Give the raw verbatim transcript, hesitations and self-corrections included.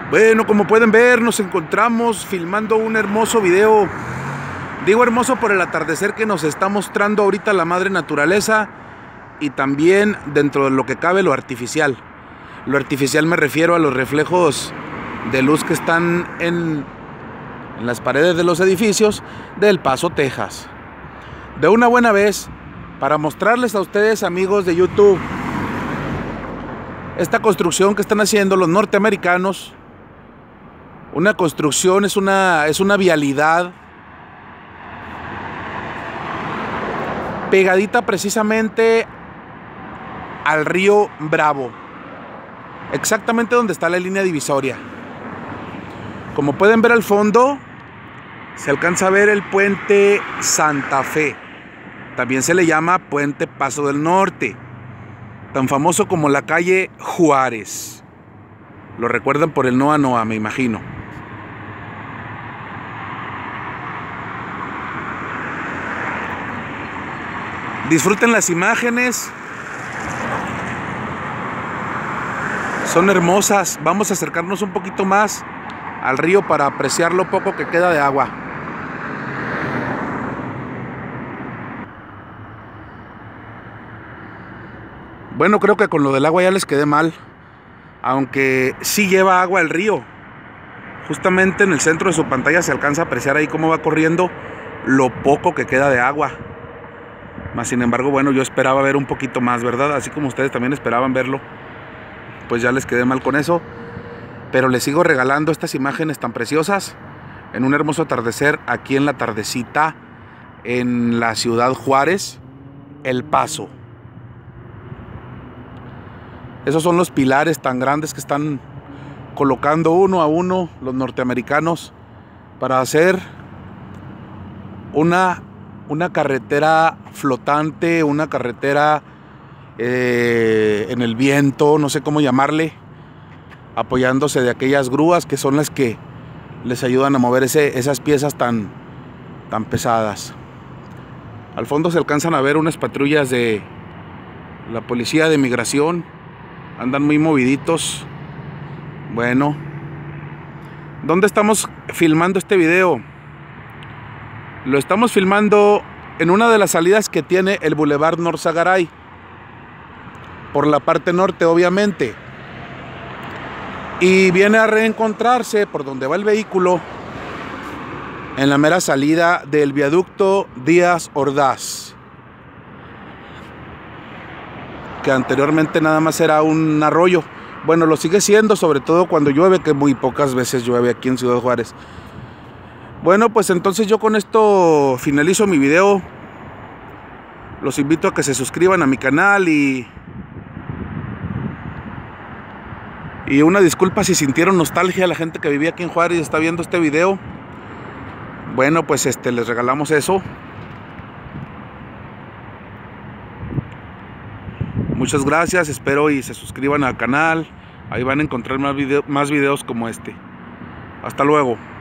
Bueno, como pueden ver, nos encontramos filmando un hermoso video. Digo hermoso por el atardecer que nos está mostrando ahorita la madre naturaleza, y también dentro de lo que cabe lo artificial. Lo artificial me refiero a los reflejos de luz que están en, en las paredes de los edificios de El Paso, Texas. De una buena vez, para mostrarles a ustedes, amigos de YouTube, esta construcción que están haciendo los norteamericanos. Una construcción, es una, es una vialidad pegadita precisamente al río Bravo, exactamente donde está la línea divisoria. Como pueden ver al fondo, se alcanza a ver el puente Santa Fe. También se le llama puente Paso del Norte, tan famoso como la calle Juárez. Lo recuerdan por el Noa Noa, me imagino. Disfruten las imágenes. Son hermosas. Vamos a acercarnos un poquito más al río para apreciar lo poco que queda de agua. Bueno, creo que con lo del agua ya les quedé mal. Aunque sí lleva agua el río. Justamente en el centro de su pantalla se alcanza a apreciar ahí cómo va corriendo lo poco que queda de agua. Más sin embargo, bueno, yo esperaba ver un poquito más, ¿verdad? Así como ustedes también esperaban verlo. Pues ya les quedé mal con eso. Pero les sigo regalando estas imágenes tan preciosas en un hermoso atardecer aquí en la tardecita en la ciudad Juárez, El Paso. Esos son los pilares tan grandes que están colocando uno a uno los norteamericanos para hacer una, una carretera flotante, una carretera eh, en el viento, no sé cómo llamarle, apoyándose de aquellas grúas que son las que les ayudan a mover ese, esas piezas tan, tan pesadas. Al fondo se alcanzan a ver unas patrullas de la policía de migración. Andan muy moviditos. Bueno, ¿dónde estamos filmando este video? Lo estamos filmando en una de las salidas que tiene el Boulevard Norzagaray, por la parte norte, obviamente. Y viene a reencontrarse por donde va el vehículo en la mera salida del viaducto Díaz Ordaz, que anteriormente nada más era un arroyo. Bueno, lo sigue siendo, sobre todo cuando llueve, que muy pocas veces llueve aquí en Ciudad Juárez. Bueno, pues entonces yo con esto finalizo mi video. Los invito a que se suscriban a mi canal y... Y una disculpa si sintieron nostalgia a la gente que vivía aquí en Juárez y está viendo este video. Bueno, pues este, les regalamos eso. Muchas gracias, espero y se suscriban al canal. Ahí van a encontrar más, video, más videos como este. Hasta luego.